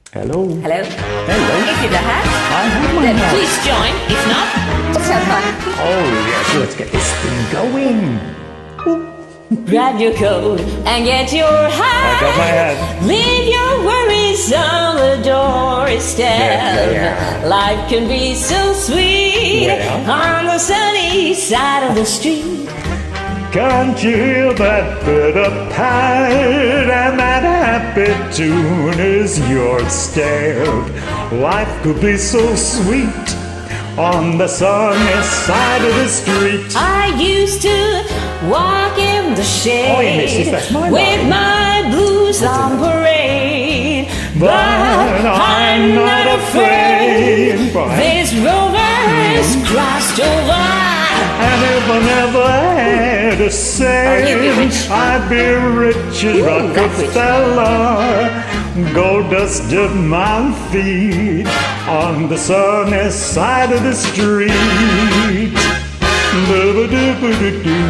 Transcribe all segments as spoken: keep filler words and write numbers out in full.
Hello. Hello? Hello. If you've a hat, I have my then hat. please join. If not, just have fun. Oh, yes, let's get this thing going. Grab your coat and get your hat. I got my hat. Leave your worries on the doorstep. Yeah, yeah, yeah. Life can be so sweet Well. on the sunny side of the street. Can't you hear that bitter pad? And that happy tune is your step. Life could be so sweet on the sunny side of the street. I used to walk in the shade Oh, yeah, missus, that's my with line. my blues on parade. But I'm not afraid. But This rover's crossed over. And if I never had a say, Oh, you'd be rich. I'd be rich as Ooh, that's rich. Rockefeller. Gold dust at my feet on the sunny side of the street. Doo-ba-doo-ba-doo-doo.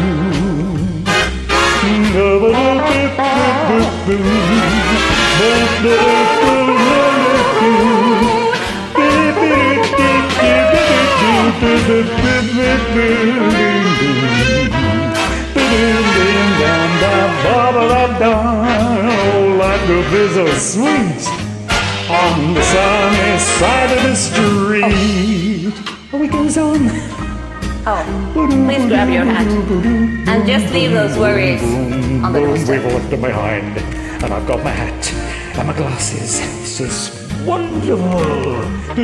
Doo-ba-doo-doo-doo-doo. Oh, life could be so sweet on the sunny side of the street. Oh, it goes on. Oh, please grab your hat and just leave those worries on the doorstep. We've left them behind, and I've got my hat and my glasses. This is wonderful.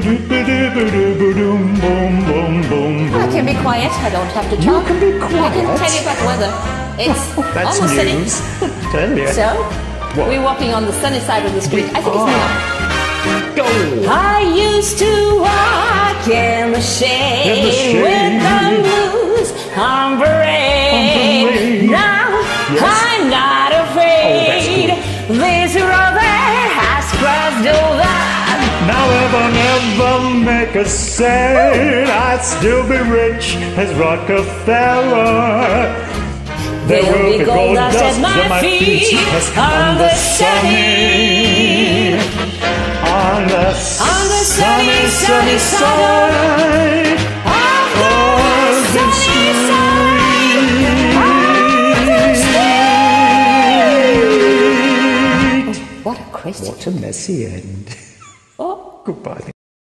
I can be quiet. I don't have to You talk. can be I can quiet. tell you about the weather. It's That's almost sunny. news. Tell you. So, What? we're walking on the sunny side of the street. I think it's now. Go. I used to walk in the shade, In the shade. with the blues on parade. parade. Now Yes. I'm not afraid. Oh, This rover has crossed over. Now if I never make a cent, I'd still be rich as Rockefeller. There will be gold dust at my feet on on the the sunny, sunny, on the on the sunny, sunny side of the of the sunny street. side. What a crazy. What a messy end. Oh. Goodbye.